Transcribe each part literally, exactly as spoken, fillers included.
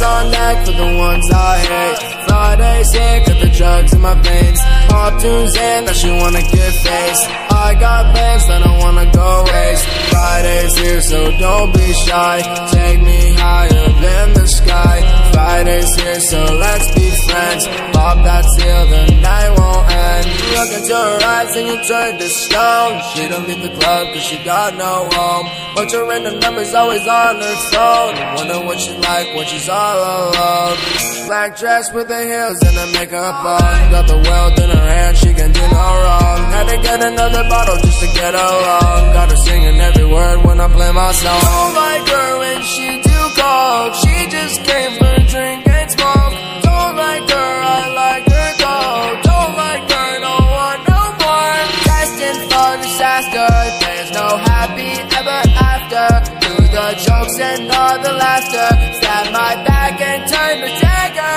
on deck for the ones I hate. Friday's here, got the drugs in my veins. Pop tunes in, that she wanna get faced. I got plans that I wanna go waste. Friday's here, so don't be shy. Take me higher than the sky. Friday's here, so let's be friends. Pop that till the night won't end. Look into her eyes and you turn to stone. She don't leave the club cause she got no home. Bunch of random numbers always on her phone. Wonder what she like when she's all alone. Black dress with the heels and the makeup on. Got the world in her hand, she can do no wrong. Had to get another bottle just to get along. Got her singing every word when I play my song. Don't like her when she too cold. She just came for a drink and smoke. Don't like her, I like her cold. Don't like her, no one no more. Destined for disaster. There's no happy ever after. Through the jokes and all the laughter. Stab my back and turn the dagger.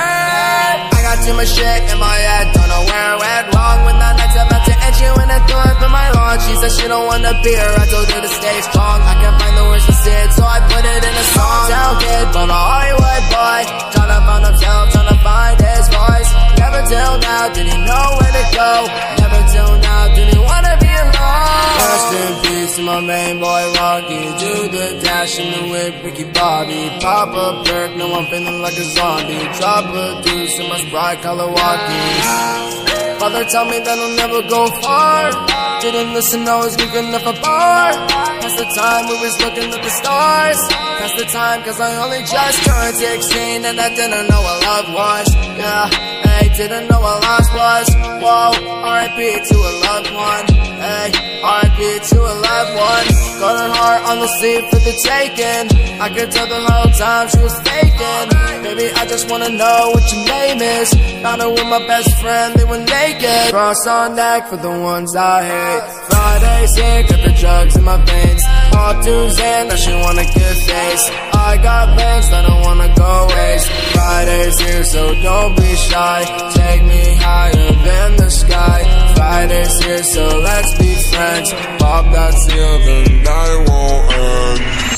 I got too much shit in my head. Don't know where I went wrong. When the night's about to end, she went and threw it for my lawn. She said she don't wanna be her. I told her to stay strong. I can't find the words to say it, so I put it in a song. Town kid, but a Hollywood boy. Tryna find himself, tryna find his voice. Never till now did he know where to go. Never till now did he wanna be alone. Rest in peace to my main boy Rocky. Do the dash in the whip, Ricky Bobby. Pop a perk, no I'm feeling like a zombie. Drop a deuce in my Sprite color walkie. Father told me that I'll never go far. Didn't listen, I was looking up a bar. Past the time we was looking at the stars. Past the time cause I only just turned sixteen. And I didn't know what love was. Yeah, hey, didn't know what lost was. Whoa, R I P to a loved one. Hey, R I P to a loved one. Got her heart on the sleeve for the taking. I could tell the whole time she was faking. Baby, I just wanna know what your name is. Found her with my best friend, they were naked. Cross on deck for the ones I hate. Friday's here, got the drugs in my veins. Pop tunes in, that she wanna get faced. I got plans that I wanna go waste. Friday's here, so don't be shy. Take me higher than the sky. Friday's here, so let's be friends. Pop that till the night won't end.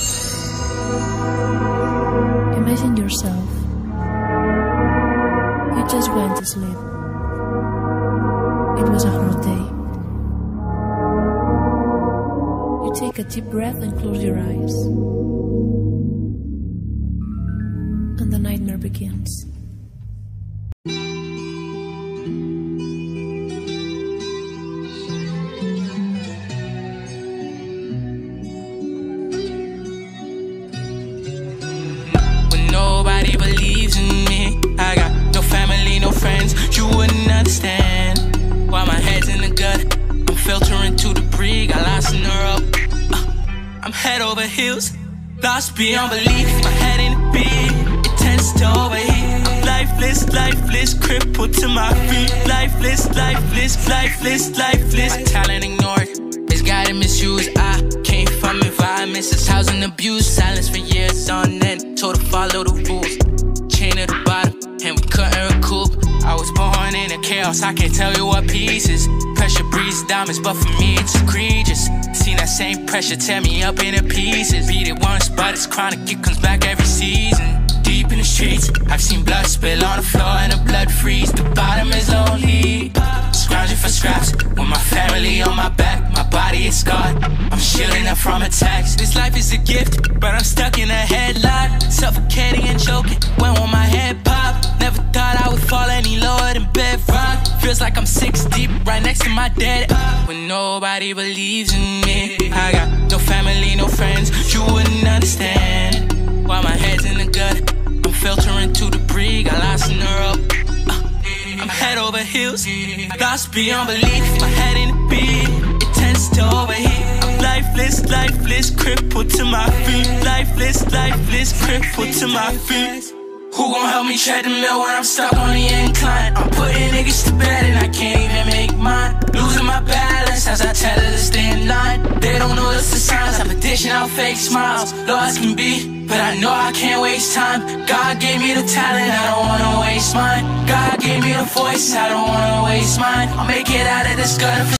Imagine yourself. You just went to sleep. It was a hard day. You take a deep breath and close your eyes. And the nightmare begins. When nobody believes in me, I got no family, no friends. You wouldn't understand why my head's in the gut. I'm filtering to debris, got lost in the rope. uh, I'm head over heels, lost beyond belief. My head in the beat, it tends to overheat. I'm lifeless, lifeless, crippled to my feet. Lifeless, lifeless, lifeless, lifeless. My talent ignored, misguided, misused. I came from environments that's housing abuse. Silence for years on end, told to follow the rules. Chain at the bottom, and we couldn't recoup. I was born in a chaos, I can't tell you what pieces. Pressure breeds diamonds, but for me it's egregious. Seen that same pressure tear me up into pieces. Beat it once, but it's chronic, it comes back every season. Deep in the streets, I've seen blood spill on the floor and the blood freeze. The bottom is lonely, scrounging for scraps with my family on my back. My body is scarred, I'm shielding them from attacks. This life is a gift, but I'm stuck in a headlock, suffocating and choking when will my head pop. Never thought I would fall any lower than bedrock. Feels like I'm six deep, right next to my dead. When nobody believes in me, I got no family, no friends. You wouldn't understand why my head's in the gut. I'm filtering to debris, got lost in the rope. uh, I'm head over heels, lost beyond belief. My head in the beat, it tends to overheat. I'm lifeless, lifeless, crippled to my feet. Lifeless, lifeless, crippled to my feet. Who gon' help me tread the mill when I'm stuck on the incline? I'm putting niggas to bed and I can't even make mine. Losing my balance as I tell her to stay in line. They don't notice the signs, I'm dishing out fake smiles. Lost can be, but I know I can't waste time. God gave me the talent, I don't wanna waste mine. God gave me the voice, I don't wanna waste mine. I'll make it out of this gutter.